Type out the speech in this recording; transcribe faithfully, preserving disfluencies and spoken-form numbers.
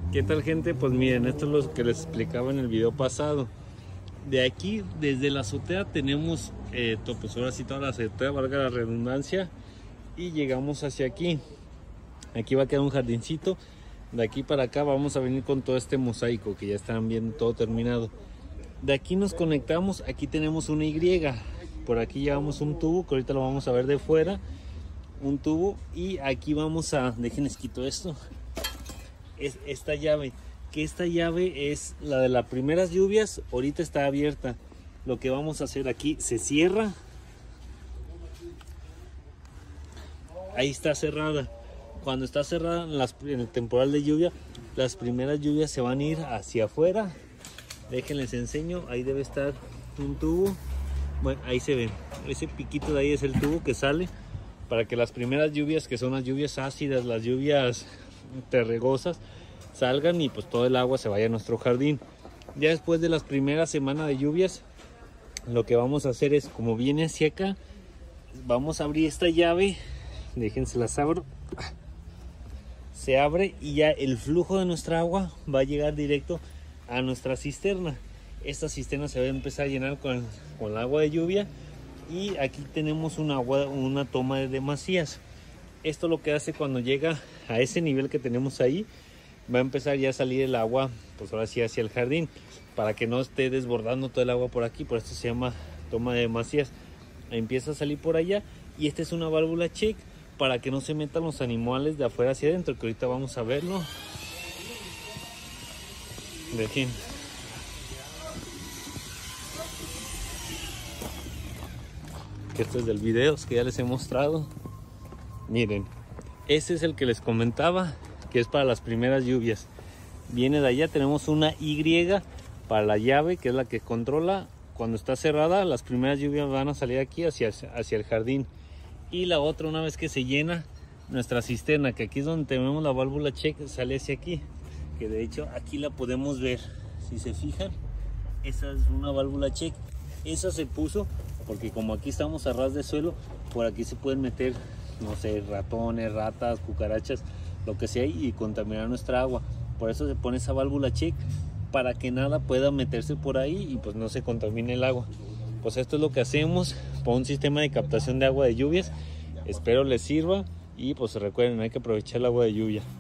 ¿Qué tal, gente? Pues miren, esto es lo que les explicaba en el video pasado. De aquí, desde la azotea, tenemos, eh, pues ahora sí toda la azotea, valga la redundancia, y llegamos hacia aquí. Aquí va a quedar un jardincito. De aquí para acá vamos a venir con todo este mosaico que ya están viendo todo terminado. De aquí nos conectamos, aquí tenemos una Y. Por aquí llevamos un tubo que ahorita lo vamos a ver de fuera. Un tubo, y aquí vamos a, déjenles quito esto, es esta llave, que esta llave es la de las primeras lluvias. Ahorita está abierta. Lo que vamos a hacer aquí, se cierra, ahí está cerrada. Cuando está cerrada en, las, en el temporal de lluvia, las primeras lluvias se van a ir hacia afuera. Déjenles enseño, ahí debe estar un tubo. Bueno, ahí se ven, ese piquito de ahí es el tubo que sale para que las primeras lluvias, que son las lluvias ácidas, las lluvias terregosas, salgan y pues todo el agua se vaya a nuestro jardín. Ya después de las primeras semanas de lluvias, lo que vamos a hacer es, como viene hacia acá, vamos a abrir esta llave, déjense las abro, se abre y ya el flujo de nuestra agua va a llegar directo a nuestra cisterna. Esta cisterna se va a empezar a llenar con, con el agua de lluvia, y aquí tenemos una, agua, una toma de demasías. Esto lo que hace, cuando llega a ese nivel que tenemos ahí, va a empezar ya a salir el agua, pues ahora sí hacia el jardín, para que no esté desbordando todo el agua por aquí. Por esto se llama toma de demasías. Empieza a salir por allá, y esta es una válvula check para que no se metan los animales de afuera hacia adentro, que ahorita vamos a verlo. Dejen. Que esto es del video que ya les he mostrado. Miren, ese es el que les comentaba, que es para las primeras lluvias. Viene de allá, tenemos una Y para la llave, que es la que controla. Cuando está cerrada, las primeras lluvias van a salir aquí hacia, hacia el jardín. Y la otra, una vez que se llena nuestra cisterna, que aquí es donde tenemos la válvula check, sale hacia aquí, que de hecho aquí la podemos ver. Si se fijan, esa es una válvula check. Esa se puso porque como aquí estamos a ras de suelo, por aquí se pueden meter, no sé, ratones, ratas, cucarachas, lo que sea, y contaminar nuestra agua. Por eso se pone esa válvula check, para que nada pueda meterse por ahí y pues no se contamine el agua. Pues esto es lo que hacemos para un sistema de captación de agua de lluvias. Espero les sirva, y pues recuerden, hay que aprovechar el agua de lluvia.